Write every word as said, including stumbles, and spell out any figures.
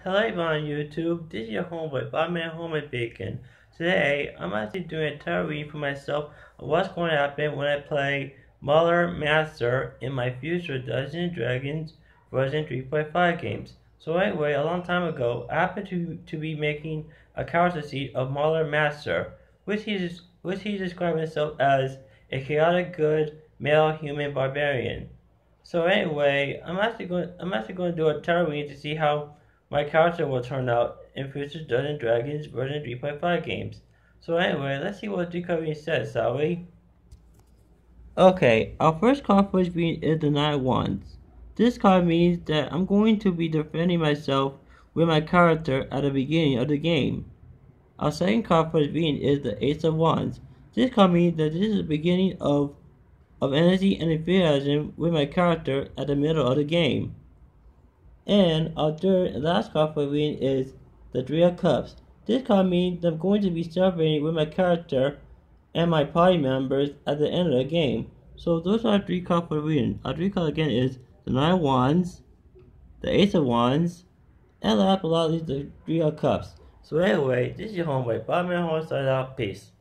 Hello everyone on YouTube, this is your homeboy, Bobman Homemade Bacon. Today, I'm actually doing a tarot reading for myself of what's going to happen when I play Mauler Master in my future Dungeons and Dragons version three point five games. So anyway, a long time ago, I happened to, to be making a character sheet of Mauler Master, which he, which he described himself as a chaotic good male human barbarian. So anyway, I'm actually going I'm actually going to do a tarot reading to see how my character will turn out in future Dungeons and Dragons version three point five games. So anyway, let's see what the card reading says, shall we? Okay, our first card for this reading is the Nine of Wands. This card means that I'm going to be defending myself with my character at the beginning of the game. Our second card for this reading is the Ace of Wands. This card means that this is the beginning of of energy and enthusiasm with my character at the middle of the game. And our third and last card for reading is the Three of Cups. This card means I'm going to be celebrating with my character and my party members at the end of the game. So those are our three cards for reading. Our three cards again is the Nine of Wands, the Ace of Wands, and last but not least the Three of Cups. So anyway, this is your homeboy, Bobman Home, signing out. Peace.